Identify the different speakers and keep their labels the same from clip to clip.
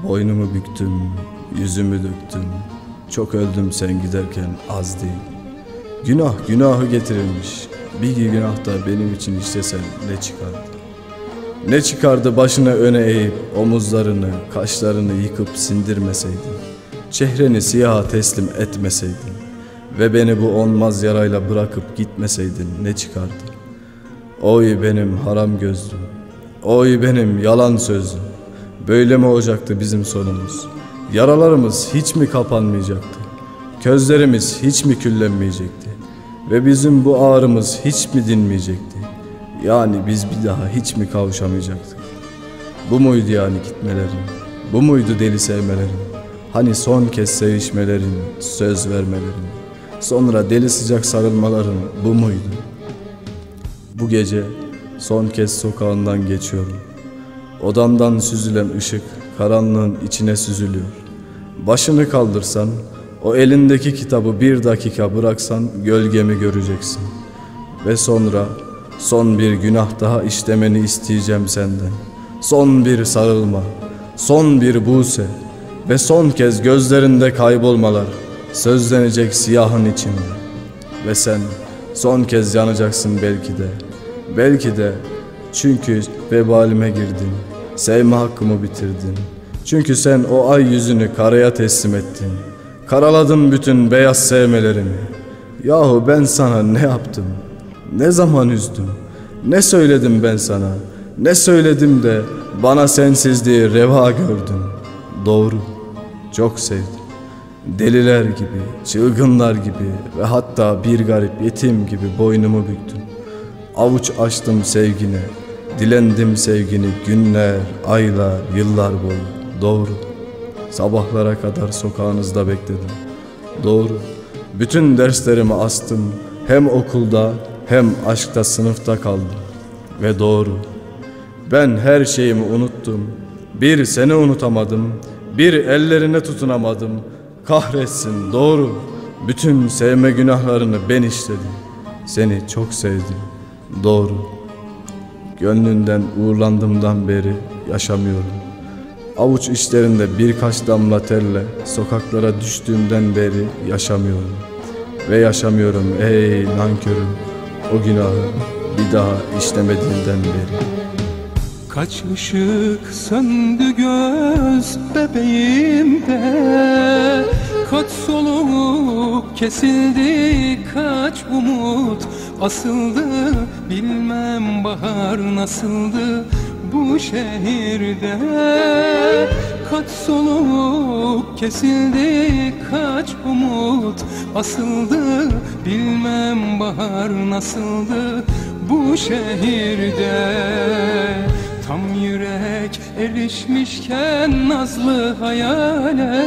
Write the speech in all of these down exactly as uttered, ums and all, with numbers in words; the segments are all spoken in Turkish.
Speaker 1: Boynumu büktüm, yüzümü döktüm. Çok öldüm sen giderken az değil. Günah günahı getirilmiş. Bir günah da benim için işlesen ne çıkardı? Ne çıkardı başını öne eğip omuzlarını, kaşlarını yıkıp sindirmeseydin, çehreni siyaha teslim etmeseydin ve beni bu olmaz yarayla bırakıp gitmeseydin ne çıkardı? Oy benim haram gözlüm, oy benim yalan sözlüm. Böyle mi olacaktı bizim sonumuz? Yaralarımız hiç mi kapanmayacaktı? Közlerimiz hiç mi küllenmeyecekti? Ve bizim bu ağrımız hiç mi dinmeyecekti? Yani biz bir daha hiç mi kavuşamayacaktık? Bu muydu yani gitmelerin? Bu muydu deli sevmelerin? Hani son kez sevişmelerin, söz vermelerin, sonra deli sıcak sarılmaların bu muydu? Bu gece son kez sokağından geçiyorum. Odamdan süzülen ışık karanlığın içine süzülüyor. Başını kaldırsan, o elindeki kitabı bir dakika bıraksan gölgemi göreceksin. Ve sonra son bir günah daha işlemeni isteyeceğim senden. Son bir sarılma, son bir buse ve son kez gözlerinde kaybolmalar sözlenecek siyahın içinde. Ve sen son kez yanacaksın belki de, belki de çünkü vebalime girdin, sevme hakkımı bitirdin. Çünkü sen o ay yüzünü karaya teslim ettin, karaladın bütün beyaz sevmelerimi. Yahu ben sana ne yaptım, ne zaman üzdüm, ne söyledim ben sana, ne söyledim de bana sensizliği reva gördün. Doğru, çok sevdim. Deliler gibi, çılgınlar gibi ve hatta bir garip yetim gibi boynumu büktüm. Avuç açtım sevgine, dilendim sevgini günler, aylar, yıllar boyu. Doğru, sabahlara kadar sokağınızda bekledim. Doğru, bütün derslerimi astım, hem okulda hem aşkta sınıfta kaldım. Ve doğru, ben her şeyimi unuttum, bir seni unutamadım, bir ellerine tutunamadım. Kahretsin, doğru, bütün sevme günahlarını ben işledim. Seni çok sevdim, doğru. Gönlünden uğurlandığımdan beri yaşamıyorum. Avuç içlerinde birkaç damla terle sokaklara düştüğümden beri yaşamıyorum. Ve yaşamıyorum ey nankörüm, o günahı bir daha işlemediğinden beri.
Speaker 2: Kaç ışık söndü göz bebeğimde, kaç soluk kesildi, kaç umut asıldı. Bilmem bahar nasıldı bu şehirde. Kaç soluk kesildi, kaç umut asıldı. Bilmem bahar nasıldı bu şehirde. Tam yürek erişmişken nazlı hayale,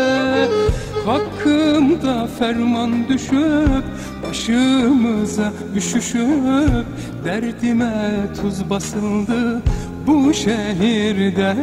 Speaker 2: hakkımda ferman düşüp başımıza üşüşüp derdime tuz basıldı bu şehirde.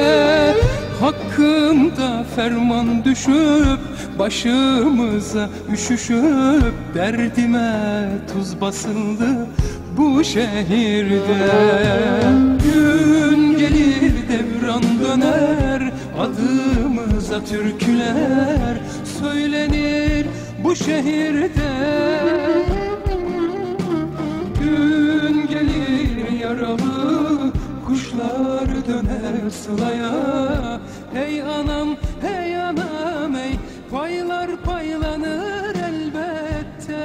Speaker 2: Hakkımda ferman düşüp başımıza üşüşüp derdime tuz basıldı bu şehirde. Gün gelir devran döner, adımıza türküler söylenir bu şehirde. Gün gelir yaralı kuşlar döner sılaya. Hey anam, hey anam, hey paylar paylanır elbette.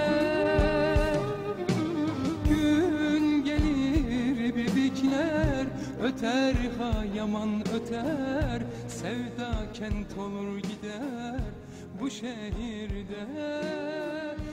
Speaker 2: Gün gelir bibikler öter, ha yaman öter. Sevda kent olur gider bu şehirde.